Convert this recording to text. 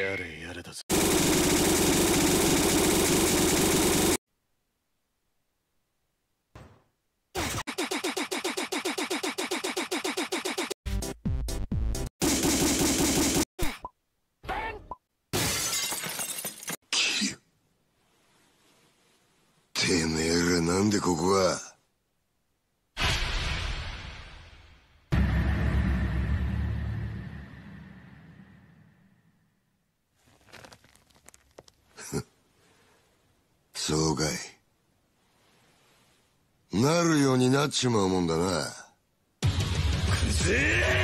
やれやれだぞ。 てめえらなんでここが。そうかい。なるようになっちまうもんだな。 くぜえ。